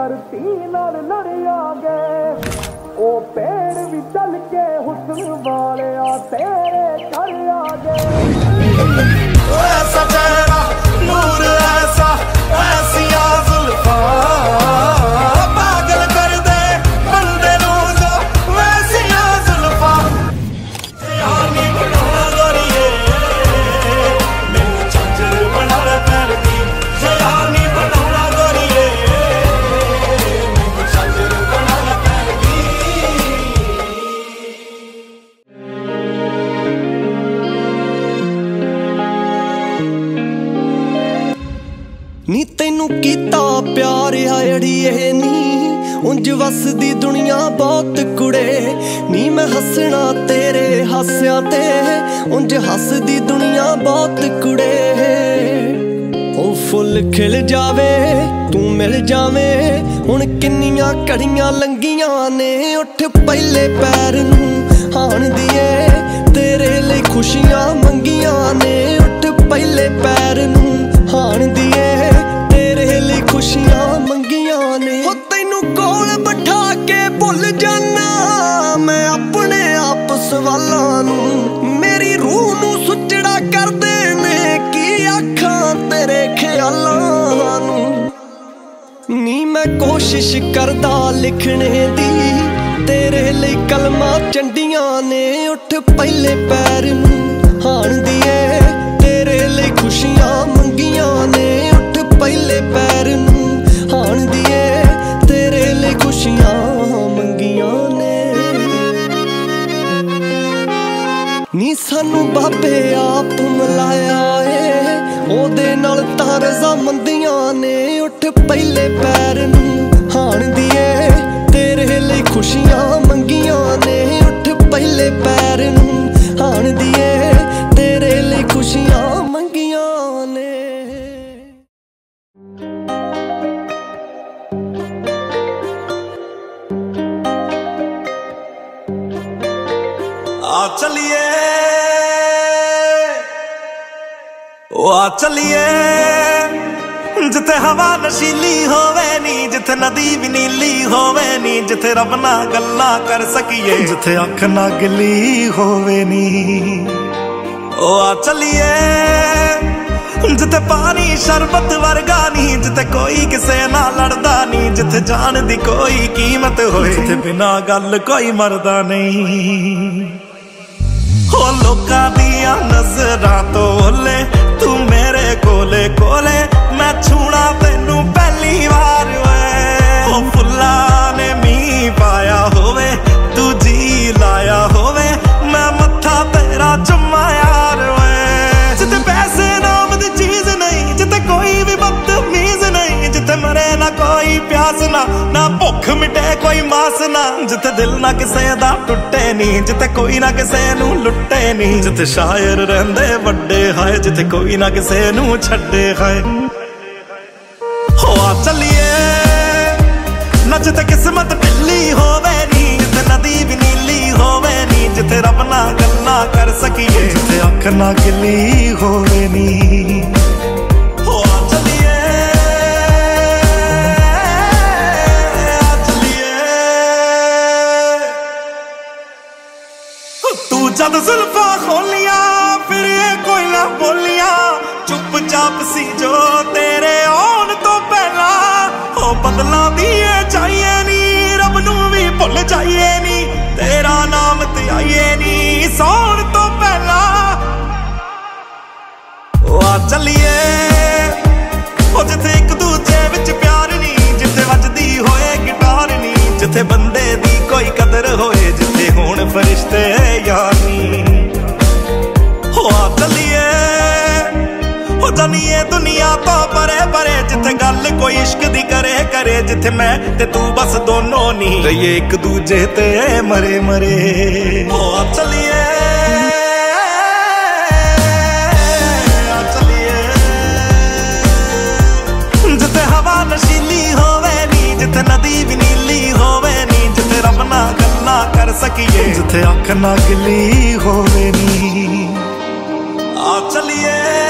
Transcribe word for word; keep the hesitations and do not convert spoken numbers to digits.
धरती नाल लड़ियागे ओ पेड़ भी चल के हुस्न वाले आ तेरे कर आगे ऐसा चेहरा नूर ऐसा ऐसिया जुल्फा पागल कर दे बंदे नू जो वैसिया जुल्फा यानी बनाना गोरिए मैनू झांझर बना पैंदी यानी बनाना गोरिए मैनू झांझर बना पैंदी नी तैनू कीता प्यार अड़िए नी उंज वसदी दुनिया बहुत कुड़े नी मैं हसना तेरे हास्यां ते उंज हसदी दुनिया बहुत कुड़े ओ फुल खिल जावे तू मिल जावे हुण किन्नियां घड़ियां लंघियां ने उठ पहले पैर नू हाण दिए तेरे लिए खुशियां मंगियां ने उठ पहले पैर नू हाण दिए तेरे लिए खुशियां मंगियां ने हो तैनू कोल बिठा के भुल जाना मैं अपने आप सवालां नू मेरी रूह नू सुचड़ा कर देने की आखां तेरे ख्यालां नू नी मैं कोशिश करदा लिखने दी तेरे लिए कलमा चंडियां ने उठ पहले पैर नू हाण दिए तेरे लिए खुशियां मंगियां ने उठ पहले पैर नू हाण दिए तेरे लिए खुशियां मंगियां ने नी सानू बाबे आप मिलाया ए ओदे नाल तां रज़ामंदियां ने उठ पहले पैर नू हाण दिए तेरे लिए खुशियां मंगियां ने उठ पहले पैर नू हाण दिए तेरे लिए खुशियां मंगियां ने आ चलिए ओ आ चलिए जिथे हवा नशीली होवे नी जिथे नदी भी नीली होवे नी जिथे रब ना गल्ला कर सकिए जिथे अख ना गिली होवे नी ओ आ चलिए जिथे पानी शरबत वर्गा नी जिथे कोई किसे ना लड़दा नी जिथे जान दी कोई कीमत होए जिथे बिना गल कोई मरदा नहीं हो लोका दिया नजरां तो ओले तू मेरे कोले कोले मैं छूना तेनू पहली बार ओ फुल्ला ने मी पाया होवे तू जी लाया होवे मैं मत्था तेरा चुम्मा यार जिथे पैसे नाम दी चीज नहीं जिथे कोई भी बदतमीज नहीं जिथे मरे ना कोई प्यास ना ना भुख मिटे कोई मास ना जिथे दिल ना किसे दा टुटे नहीं जिथे कोई ना किसे नू लुटे नहीं जिथे शायर रहंदे वड्डे हाय जिथे कोई ना किसे नू छड्डे हाय हो आ चलिए ना जिथे किस्मत ढिल्ली होवे नी जिथे नदी भी नीली होवे नी जिथे रब ना गल्ला कर सकिए जिथे अख ना गिली होवे नी हो आ चलिए तू जद जुल्फा खोलिया फिर ये कोई ना बोलिया चुपचाप सी जो तेरे आउण तो पहला ओ बदला दिए चाहिए नी रब नू भी भुल जाइए नी तेरा नाम ते आइए नी सौण तो पहला ओ आ चलिए ओ जिथे एक दूजे विच प्यार नी जिथे वजदी होए गिटार नी जिथे बंदे दी कोई कदर होए जिथे होण फरिश्ते यार नी हो आ चलिए हो जानिए दुनिया तो परे परे जिथे गल कोई इश्क दी करे करे जिथे मैं ते तू बस दोनों नी रहिए एक दूजे ते मरे मरे हो आ चलिए आ चलिए जिथे हवा नशीली होवे नी जिथे नदी भी नीली होवे नी जिथे रब ना गल्ला कर सकिए जिथे अख ना गिली होवे नी आ चलिए